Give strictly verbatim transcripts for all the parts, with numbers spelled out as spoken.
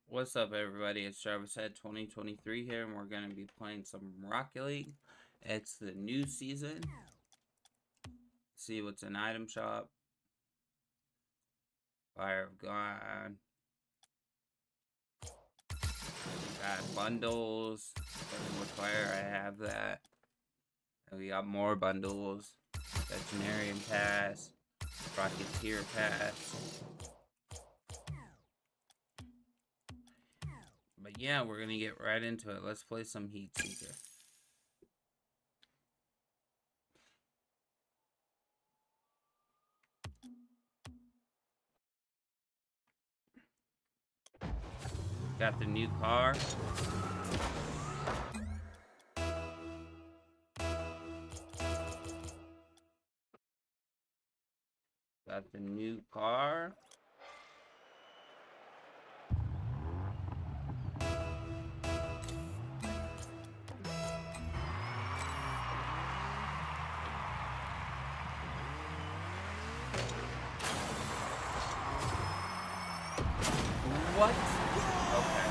What's up, everybody? It's Jarvis Head twenty twenty-three here, and we're going to be playing some Rocket League. It's the new season. See what's in item shop. Fire of God. Got bundles. Starting with fire, I have that. And we got more bundles. Veterinarian Pass. Rocketeer Pass. But yeah, we're going to get right into it. Let's play some Heat Seeker. Got the new car. Got the new car. What? Okay.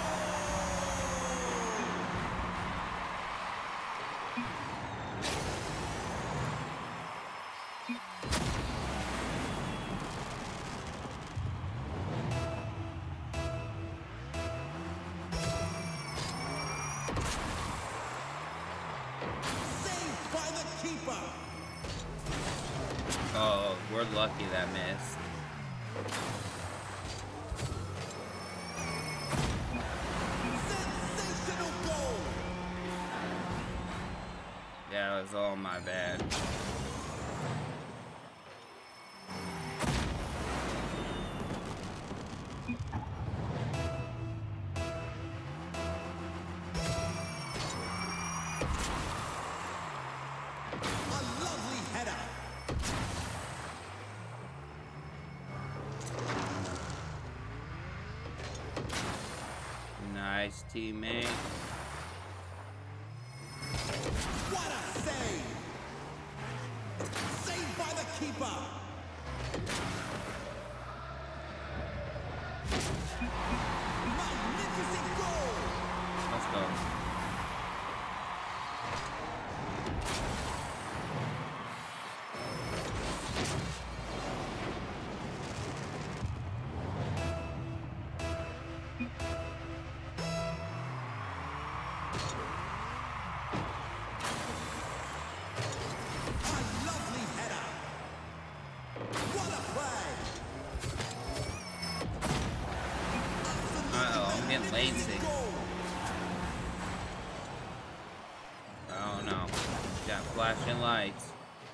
Saved by the keeper. Oh, we're lucky that missed. Sensational goal. Yeah, it was all my bad. A lovely header. Nice teammate. What a save. Saved by the keeper. Magnificent goal. Let's go. A lovely header. What a play. Uh-oh, I'm getting lazy. Goal. Oh no. Got flashing lights.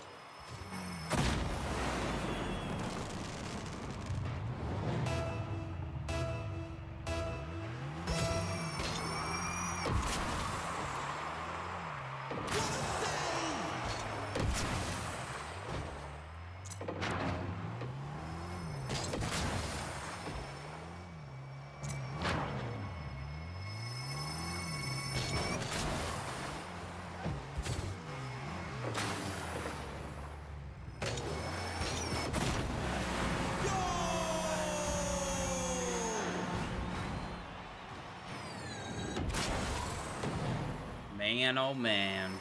Man, oh man.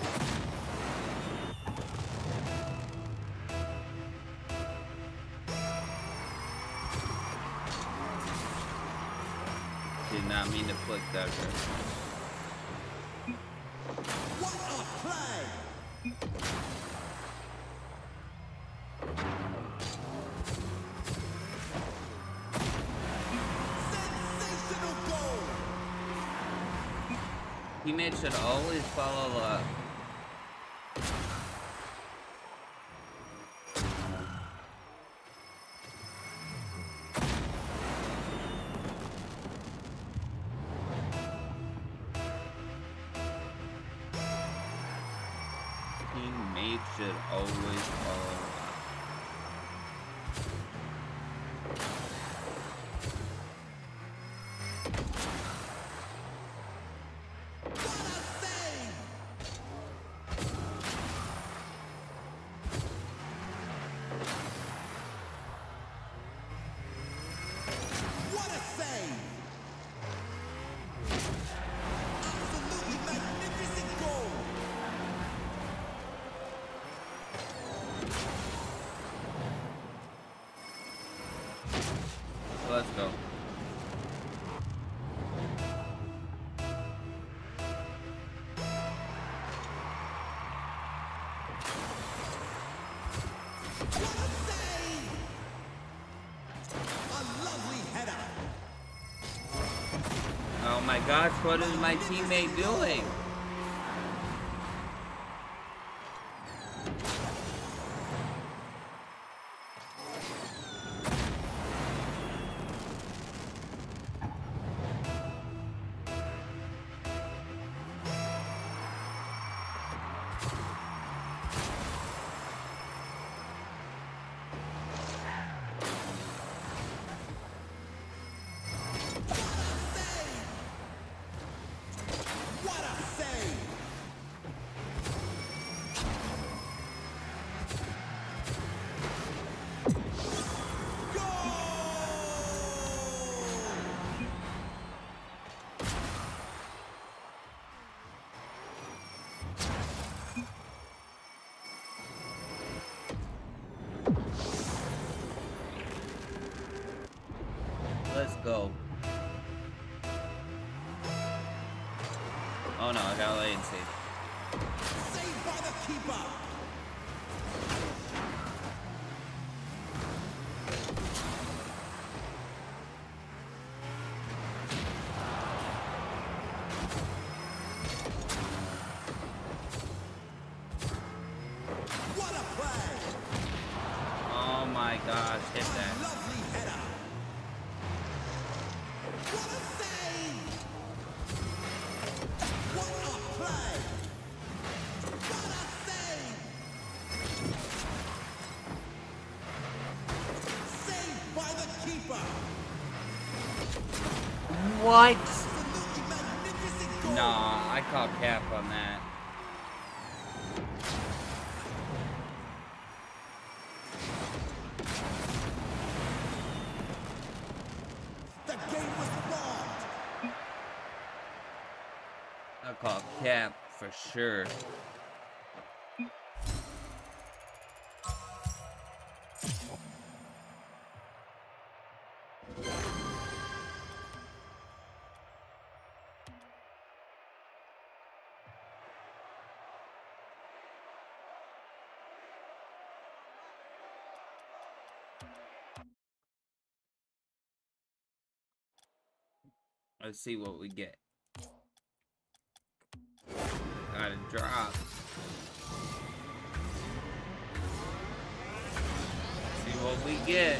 Did not mean to flick that. What a play. Sensational goal. Teammates should always follow up. Teammates should always follow up. What a save. What a save. my gosh, what is my teammate doing? What a save! Let's go. Oh no, I got late and saved. Saved by the keeper! What a play! Oh my gosh, hit that. Lovely header! What a save! What a play! What a save! Saved by the keeper! What? Absolutely magnificent goal! Nah, I caught cap on that. The game was robbed! I caught cap for sure. Let's see what we get. Got a drop. See what we get.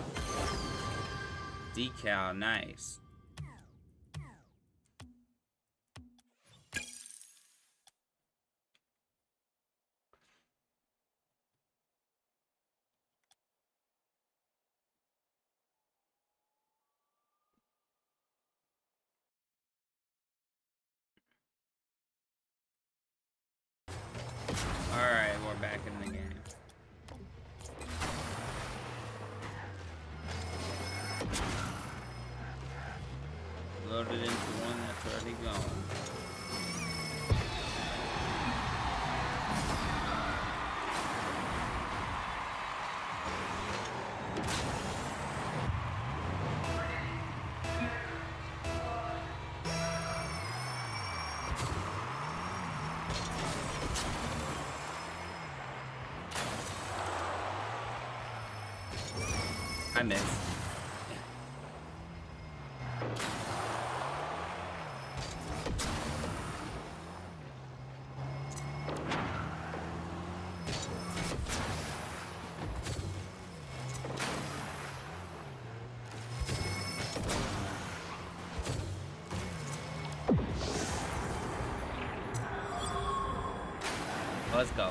Decal, nice. Alright, we're back in the game. Loaded into one that's already gone. I missed. Let's go.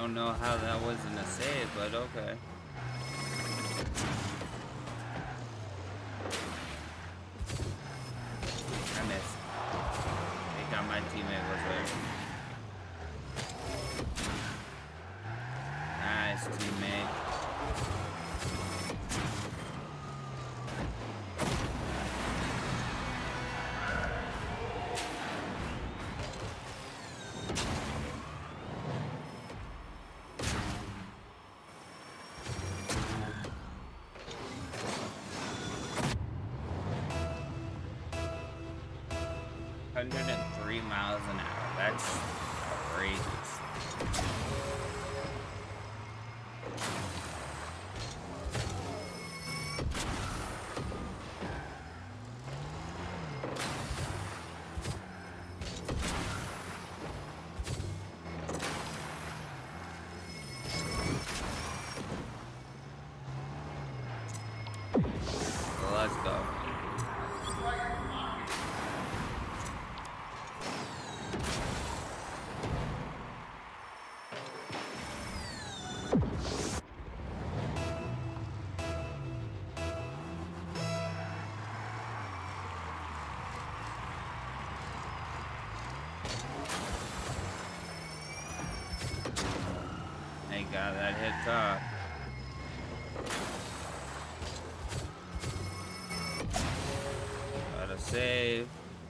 don't know how that wasn't a save, but okay. I missed. I think my teammate was there. Nice, teammate. one hundred three miles an hour. That's outrageous. So let's go. Thank God that hit top. Gotta save.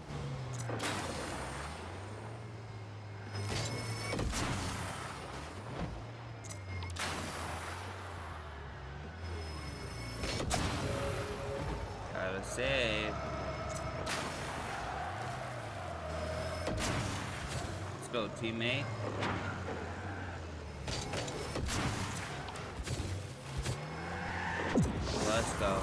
Gotta save. Let's go, teammate. Let's go.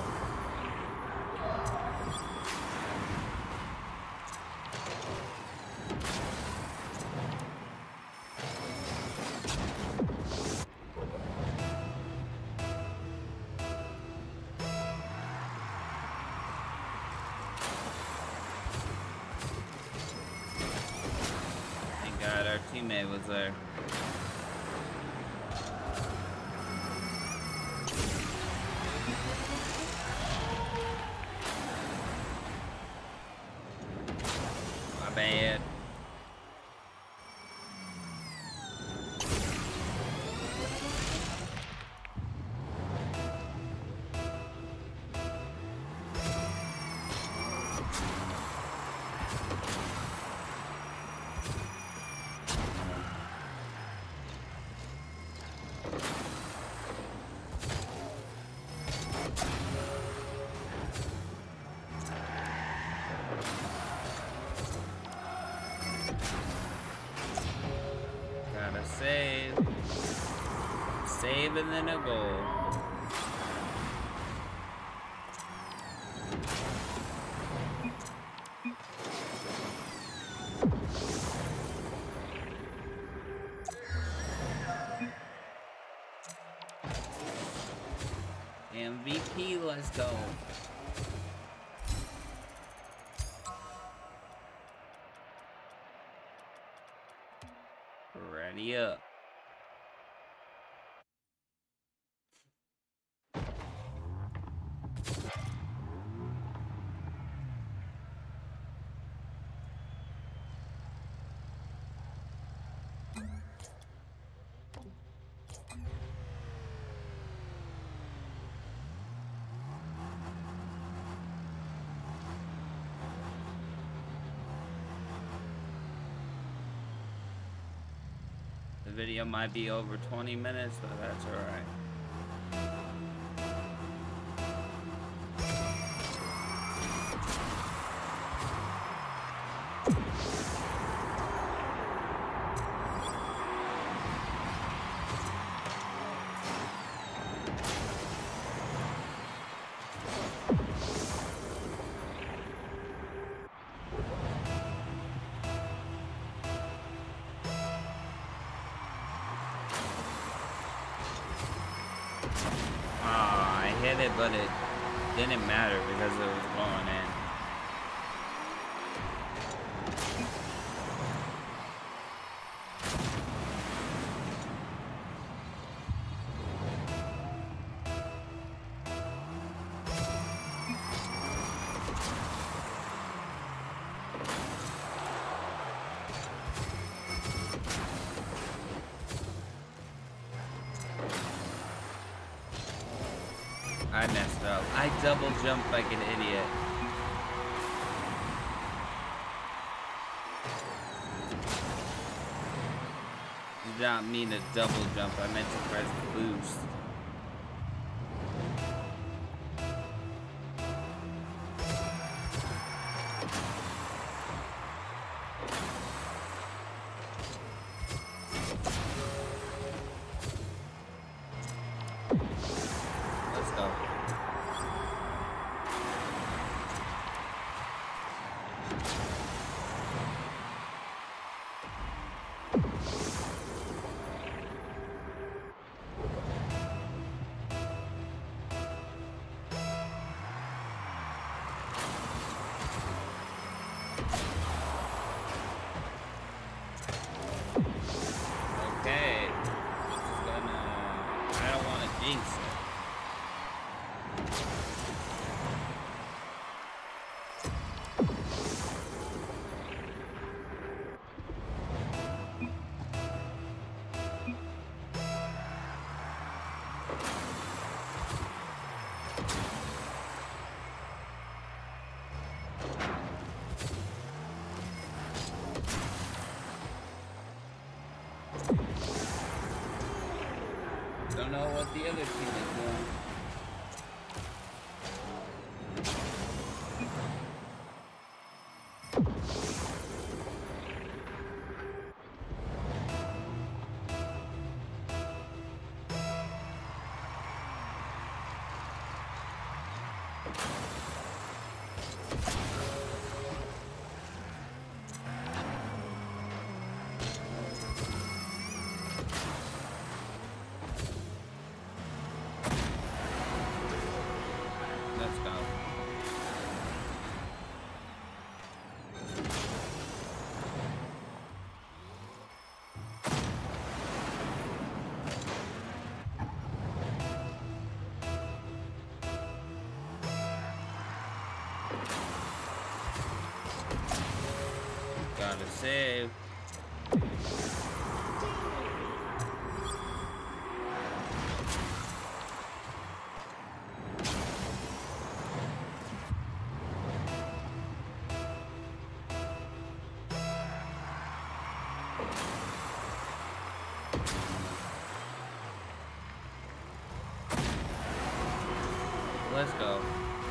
Thank God our teammate was there. My bad. Gotta save. Save and then a goal. M V P, let's go. Ready up. The video might be over twenty minutes, but that's alright. Ah, I hit it, but it didn't matter because it was going in. I messed up. I double jumped like an idiot. Did not mean to double jump. I meant to press boost. Let's go. Okay. This is gonna... I don't want to jinx it. Don't know what the other team is doing. Let's go. Gotta save. Let's go.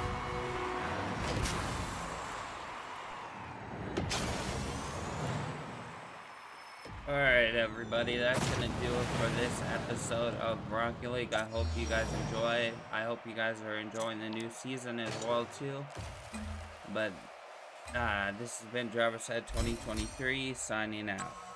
Alright, everybody, that's gonna do it for this episode of Rocket League. I hope you guys enjoy. I hope you guys are enjoying the new season as well, too. But, uh, this has been Driver's Head twenty twenty-three, signing out.